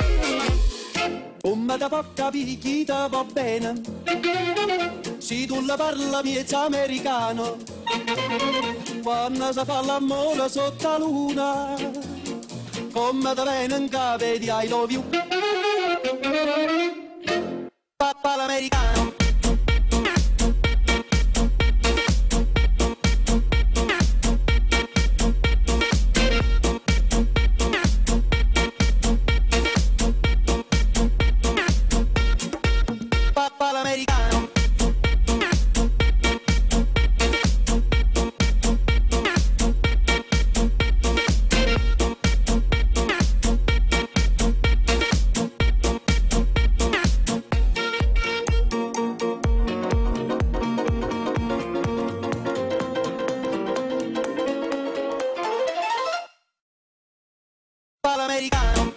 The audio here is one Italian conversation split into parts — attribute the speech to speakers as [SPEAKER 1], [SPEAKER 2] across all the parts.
[SPEAKER 1] Come da poca picchita va bene, se tu la parla miezza americano, quando si fa l'amore sotto la luna, come da bene che vedi I love you. Papà l'americano. Papà l'americano. Papà l'americano.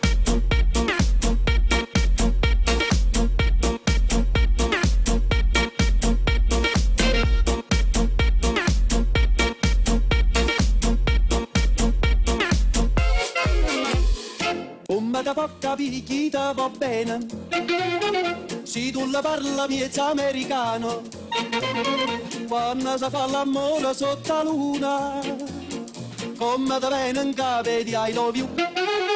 [SPEAKER 1] Come da poca picchita va bene, se tu la parla miezza americano, quando si fa l'amore sotto la luna, come da bene che vedi I love you.